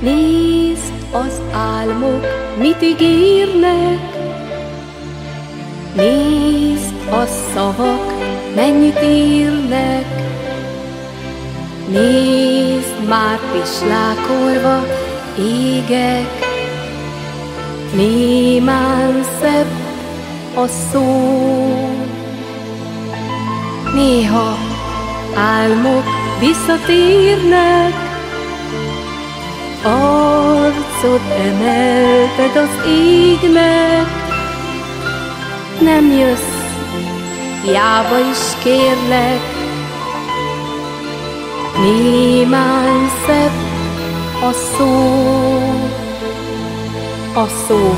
Nézd, az álmok mit ígérnek, nézd, a szavak mennyit írnek. Nézd, már pislákolva égek, némán szebb a szó. Néha álmok visszatérnek, arcod emelted az égnek. Nem jössz, hiába is kérlek, némán szebb a szó. A szó.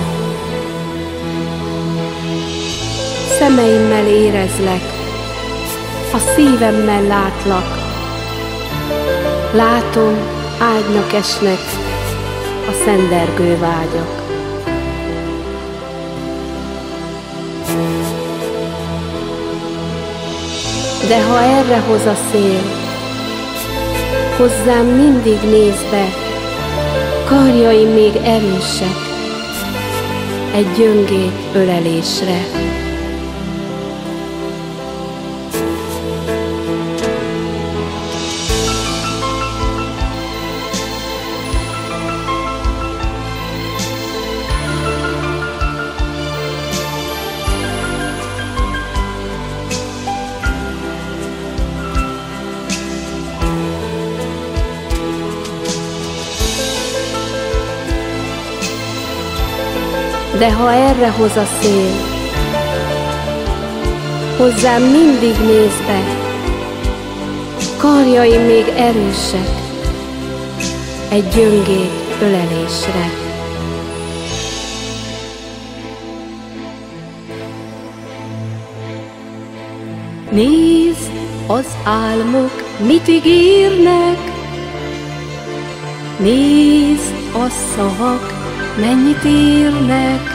Szemeimmel érezlek, a szívemmel látlak. Látom, ágynak esnek a szendergő vágyak. De ha erre hoz a szél, hozzám mindig néz be, karjaim még erősek egy gyöngéd ölelésre. De ha erre hoz a szél, hozzám mindig néz be, karjaim még erősek egy gyöngéd ölelésre. Nézd, az álmok mit ígérnek, nézd, a szavak mennyit írnek.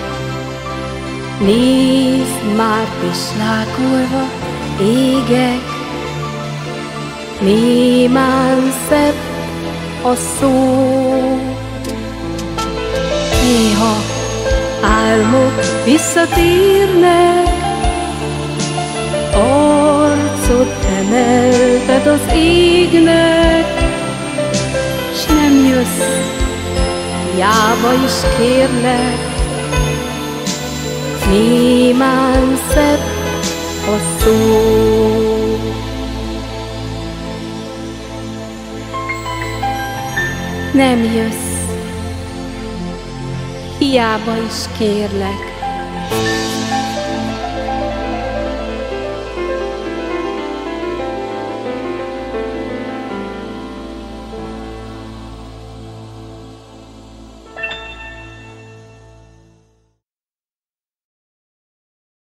Nézd, már pislákolva égek, némán szebb a szó. Néha álmok visszatérnek, arcod emelted az égnek. S nem jössz, hiába is kérlek, némán szebb a szó. Nem jössz, hiába is kérlek,